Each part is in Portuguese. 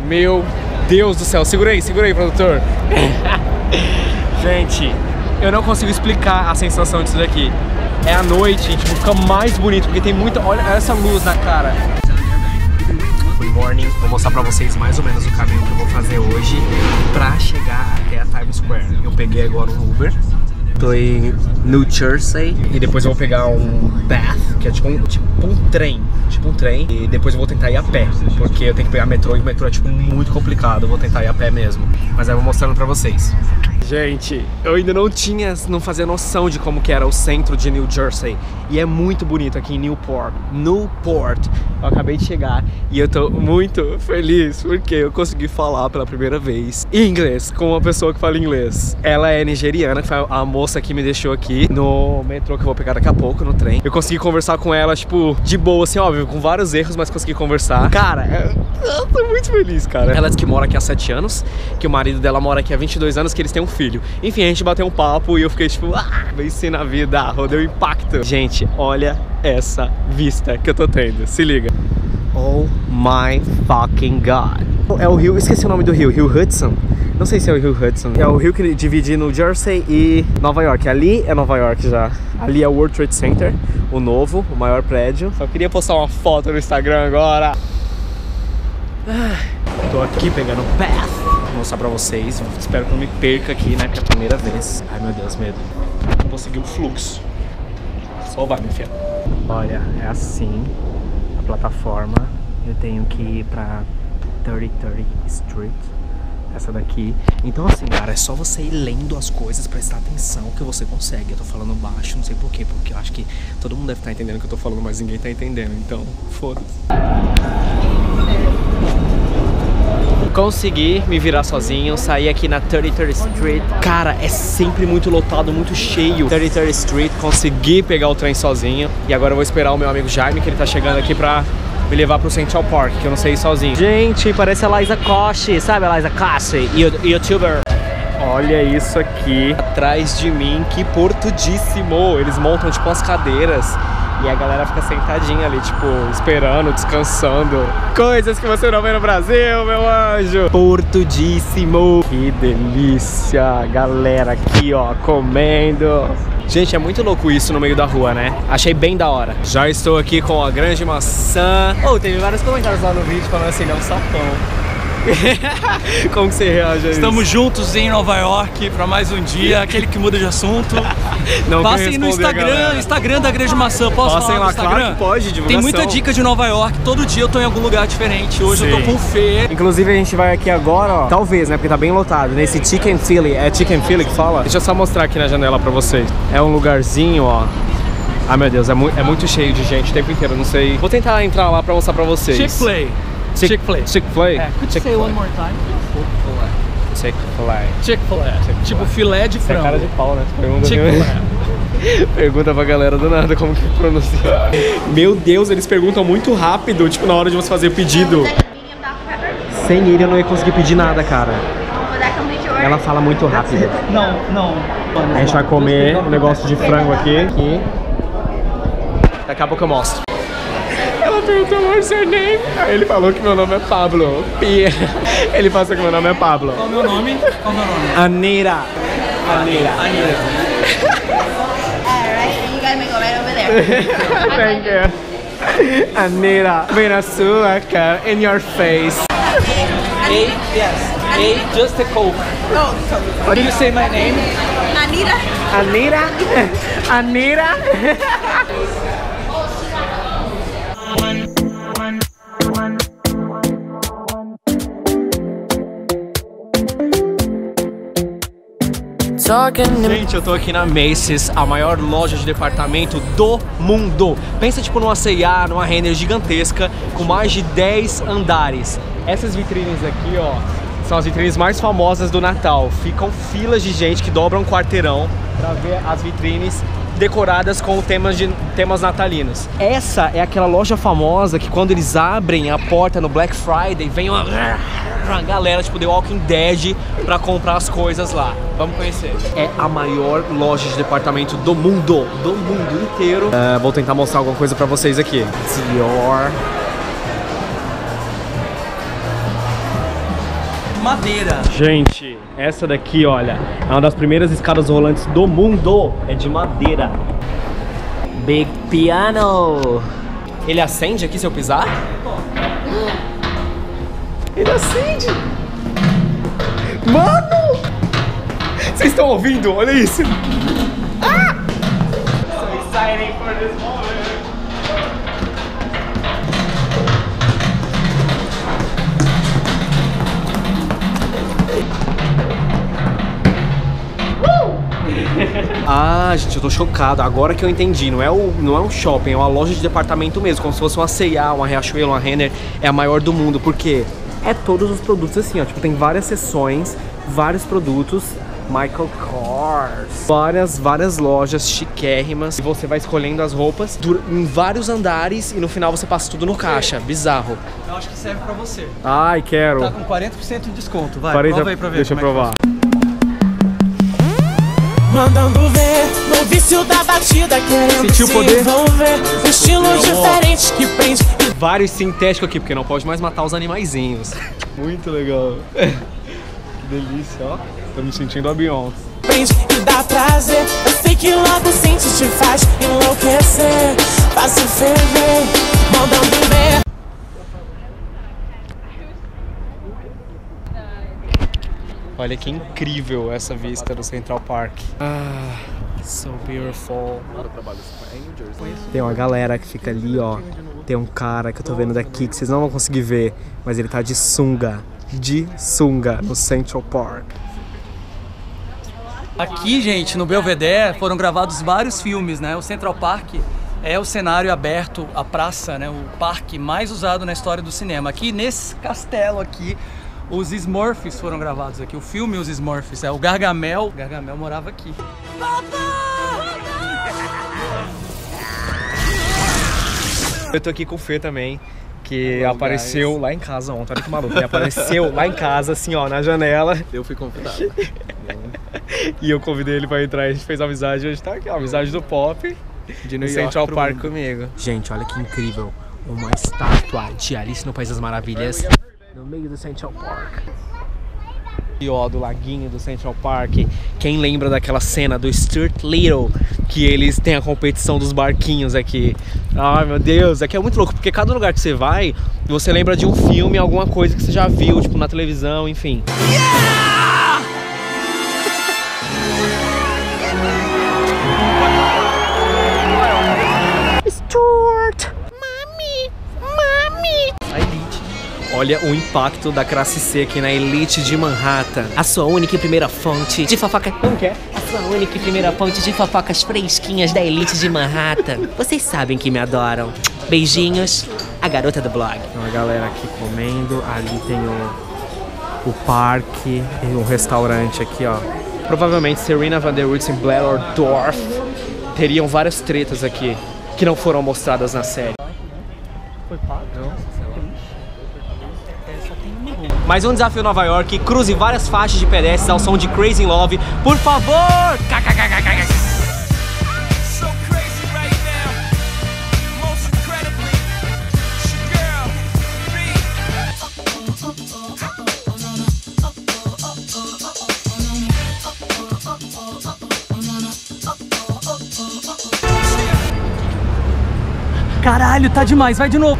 Meu Deus do céu, segura aí, produtor. Gente, eu não consigo explicar a sensação disso daqui. É à noite, tipo, fica mais bonito, porque tem muita... Olha essa luz na cara. Good morning, vou mostrar pra vocês mais ou menos o caminho que eu vou fazer hoje pra chegar até a Times Square. Eu peguei agora um Uber. Tô em New Jersey e depois eu vou pegar um Bath, que é tipo um trem. E depois eu vou tentar ir a pé, porque eu tenho que pegar metrô e o metrô é tipo muito complicado. Eu vou tentar ir a pé mesmo, mas aí eu vou mostrando pra vocês. Gente, eu ainda não fazia noção de como que era o centro de New Jersey. E é muito bonito aqui em Newport. Eu acabei de chegar e eu tô muito feliz porque eu consegui falar pela primeira vez em inglês com uma pessoa que fala inglês. Ela é nigeriana, que foi a moça que me deixou aqui no metrô que eu vou pegar daqui a pouco, no trem. Eu consegui conversar com ela, tipo, de boa, assim, óbvio, com vários erros, mas consegui conversar. Cara, eu tô muito feliz, cara. Ela disse que mora aqui há 7 anos, que o marido dela mora aqui há 22 anos, que eles têm um filho. Enfim, a gente bateu um papo e eu fiquei tipo, venci na vida, rodeu impacto. Gente, olha essa vista que eu tô tendo, se liga. Oh my fucking god. É o rio, esqueci o nome do rio, Rio Hudson? Não sei se é o Rio Hudson. É o rio que divide New Jersey e Nova York. Ali é Nova York já. Ali é o World Trade Center, o novo, o maior prédio. Só queria postar uma foto no Instagram agora. Tô aqui pegando o Bath. Vou mostrar pra vocês. Espero que não me perca aqui, né? Que é a primeira vez. Ai, meu Deus, medo. Vou seguir o fluxo. Só vai, minha filha. Olha, é assim a plataforma. Eu tenho que ir pra 3030 Street. Essa daqui. Então assim, cara, é só você ir lendo as coisas, prestar atenção que você consegue. Eu tô falando baixo, não sei porquê, porque eu acho que todo mundo deve estar entendendo o que eu tô falando, mas ninguém tá entendendo, então foda-se. Consegui me virar sozinho, saí aqui na 3030 Street. Cara, é sempre muito lotado, muito cheio. 3030 Street, consegui pegar o trem sozinho. E agora eu vou esperar o meu amigo Jaime, que ele tá chegando aqui pra me levar pro Central Park, que eu não sei ir sozinho. Gente, parece a Liza Koshy, sabe a Liza Koshy, youtuber. Olha isso aqui atrás de mim, que portudíssimo. Eles montam tipo umas cadeiras e a galera fica sentadinha ali, tipo, esperando, descansando. Coisas que você não vê no Brasil, meu anjo. Portudíssimo. Que delícia. Galera aqui, ó, comendo. Gente, é muito louco isso no meio da rua, né? Achei bem da hora. Já estou aqui com a grande maçã. Teve vários comentários lá no vídeo falando assim, não, sapão. Como que você reage a isso? Estamos juntos em Nova York para mais um dia, aquele que muda de assunto. Não passem no Instagram da Grande Maçã. Posso passem falar lá, no Instagram? claro que pode, divulgação. Tem muita dica de Nova York, todo dia eu tô em algum lugar diferente. Hoje eu tô com Fê. Inclusive a gente vai aqui agora, ó, talvez, né, porque tá bem lotado, nesse Chicken Philly. É Chicken Philly que fala? Deixa eu só mostrar aqui na janela pra vocês. É um lugarzinho, ó. Ah, meu Deus, é muito cheio de gente o tempo inteiro, não sei. Vou tentar entrar lá pra mostrar pra vocês. Chick-fil-A. Chick-fil-A? Could you say one more time? Chick-fil-A. Chick-fil-A. Tipo filé de frango. É cara de pau, né? Chick-fil-A. Pergunta pra galera do nada como que pronuncia. Meu Deus, eles perguntam muito rápido, tipo, na hora de você fazer o pedido. Sem ele eu não ia conseguir pedir nada, cara. Ela fala muito rápido. Não. A gente vai comer um negócio de frango aqui. Daqui a pouco eu mostro. Ela perguntou what's your name? Aí ele falou que meu nome é Pablo. Ele passou que meu nome é Pablo. Qual é o meu nome? Anira. Alright, and you guys may go right over there. Thank you. Anira, bem na sua cara, in your face. Just a Coke. No, What do you say my name? Anita. Anira. Gente, eu tô aqui na Macy's, a maior loja de departamento do mundo. Pensa tipo numa C&A, numa Renner gigantesca, com mais de 10 andares. Essas vitrines aqui, ó, são as vitrines mais famosas do Natal. Ficam filas de gente que dobram um quarteirão pra ver as vitrines decoradas com temas natalinos. Essa é aquela loja famosa que quando eles abrem a porta no Black Friday, vem uma galera tipo The Walking Dead pra comprar as coisas lá. Vamos conhecer. É a maior loja de departamento do mundo inteiro. Vou tentar mostrar alguma coisa pra vocês aqui. Dior. madeira. Gente, essa daqui, olha, é uma das primeiras escadas rolantes do mundo. É de madeira. Big piano. Ele acende aqui se eu pisar? Ele acende. Mano! Vocês estão ouvindo? Olha isso. Ah! So exciting for this moment. Ah, gente, eu tô chocado. Agora que eu entendi, não é um shopping, é uma loja de departamento mesmo, como se fosse uma C&A, uma Riachuelo, uma Renner. É a maior do mundo, porque é todos os produtos assim, ó. Tipo, tem várias seções, vários produtos. Michael Kors, várias lojas chiquérrimas. E você vai escolhendo as roupas em vários andares e no final você passa tudo no caixa. Bizarro. Eu acho que serve pra você. Ai, quero. Tá com 40% de desconto, vai, 40... prova aí pra ver. Deixa eu provar. Mandando ver no vício da batida, querendo sentiu o poder? Envolver, estilos diferentes que prende. Vários sintéticos aqui, porque não pode mais matar os animaizinhos. Muito legal. Que delícia, ó. Tô me sentindo a Beyoncé. Prende e dá prazer. Eu sei que logo sente te faz enlouquecer. Faça ferver, mandando ver. Olha que incrível essa vista do Central Park. Ah, so beautiful. Tem uma galera que fica ali, ó. Tem um cara que eu tô vendo daqui que vocês não vão conseguir ver, mas ele tá de sunga no Central Park. Aqui, gente, no Belvedere foram gravados vários filmes, né? O Central Park é o cenário aberto, a praça, né? O parque mais usado na história do cinema. Aqui nesse castelo aqui, os Smurfs foram gravados aqui. O filme Os Smurfs, o Gargamel morava aqui. Eu tô aqui com o Fê também, que apareceu lá em casa ontem. Olha que maluco, ele apareceu lá em casa, assim, ó, na janela. Eu fui convidado. E eu convidei ele pra entrar, a gente fez amizade, hoje tá aqui, ó, amizade do Pop de New Central Park comigo. Gente, olha que incrível, uma estátua de Alice no País das Maravilhas no meio do Central Park. E ó, do laguinho do Central Park. Quem lembra daquela cena do Stuart Little, que eles têm a competição dos barquinhos aqui? Ai meu Deus, aqui é muito louco, porque cada lugar que você vai, você lembra de um filme, alguma coisa que você já viu, tipo na televisão, enfim. Stuart! Mami! A Elite. Olha o impacto da classe C aqui na Elite de Manhattan. A sua única e primeira fonte de fofoca... Como que é? A sua única e primeira fonte de fofocas fresquinhas da Elite de Manhattan. Vocês sabem que me adoram. Beijinhos, a garota do blog. Tem uma galera aqui comendo. Ali tem o parque e um restaurante aqui, ó. Provavelmente Serena Van Der Woodsen e Blair Orndorff teriam várias tretas aqui que não foram mostradas na série. Foi pago? Não. Mais um desafio em Nova York, cruze várias faixas de pedestres ao som de Crazy in Love, por favor! Caralho, tá demais, vai de novo.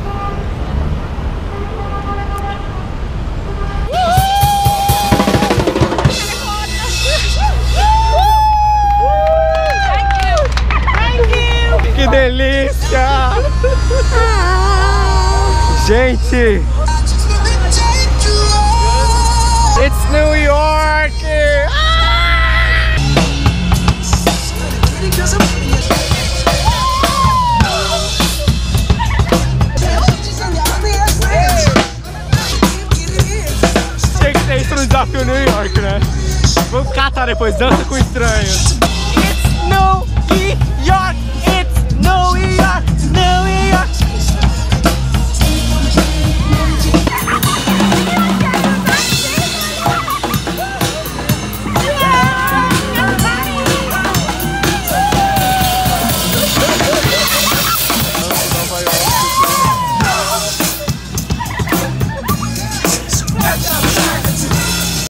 Que delícia! Gente! It's New York! Tinha que ter isso no desafio New York, né? Vamos catar depois, dança com estranhos. It's New York! It's New York! New York!